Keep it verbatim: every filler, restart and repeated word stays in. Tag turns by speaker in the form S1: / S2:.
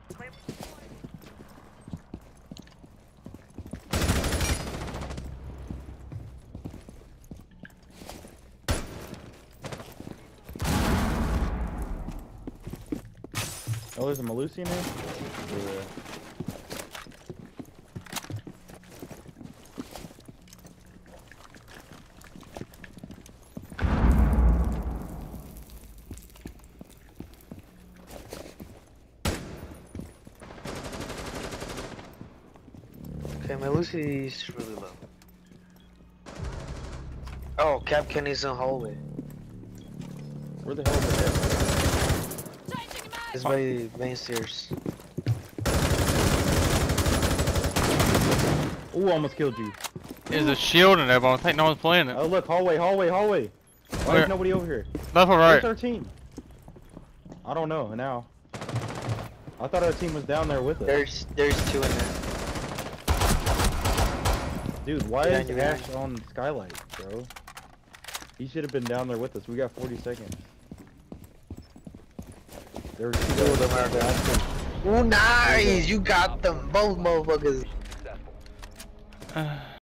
S1: Oh, there's a Malusi in there? Yeah.
S2: Okay, my Lucy's really low. Oh, Cap Kenny's in the hallway.
S1: Where the hell is it?
S2: It's by main stairs.
S1: Ooh, almost killed you.
S3: There's a shield in there, but I think no one's playing it.
S1: Oh, look, hallway, hallway, hallway. Why
S3: Where?
S1: is nobody over here?
S3: Left or
S1: Where's
S3: right?
S1: our team? I don't know now. I thought our team was down there with us.
S2: There's there's two in there.
S1: Dude, why
S2: Yeah,
S1: is
S2: you're
S1: Ash
S2: right.
S1: on Skylight, bro? He should have been down there with us. We got forty seconds. There were two of them out there.
S2: Ooh, nice! You got them both motherfuckers.